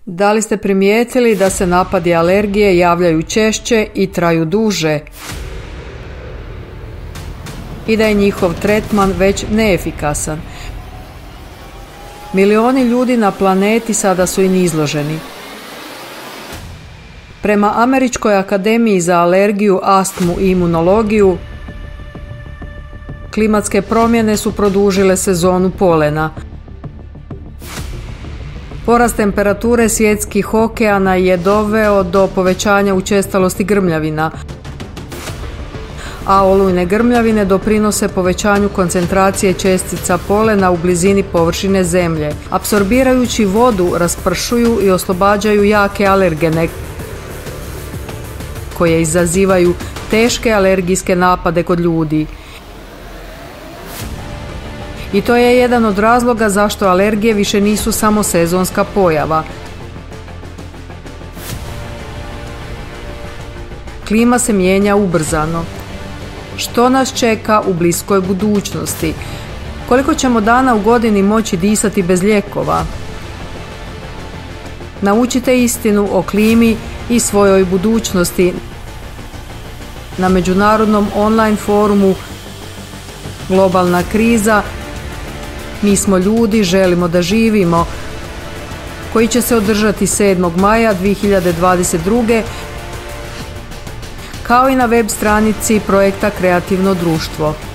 Da li ste primijetili da se napadi alergije javljaju češće i traju duže i da je njihov tretman već neefikasan? Milioni ljudi na planeti sada su im izloženi. Prema Američkoj akademiji za alergiju, astmu i imunologiju, klimatske promjene su produžile sezonu polena. Porast temperature svjetskih okeana je doveo do povećanja učestalosti grmljavina, a olujne grmljavine doprinose povećanju koncentracije čestica polena u blizini površine zemlje. Apsorbirajući vodu, raspršuju i oslobađaju jake alergene koje izazivaju teške alergijske napade kod ljudi. I to je jedan od razloga zašto alergije više nisu samo sezonska pojava. Klima se mijenja ubrzano. Što nas čeka u bliskoj budućnosti? Koliko ćemo dana u godini moći disati bez lijekova? Naučite istinu o klimi i svojoj budućnosti na međunarodnom online forumu Globalna kriza. Mi smo ljudi, želimo da živimo, koji će se održati 7. maja 2022. kao i na web stranici projekta Kreativno društvo.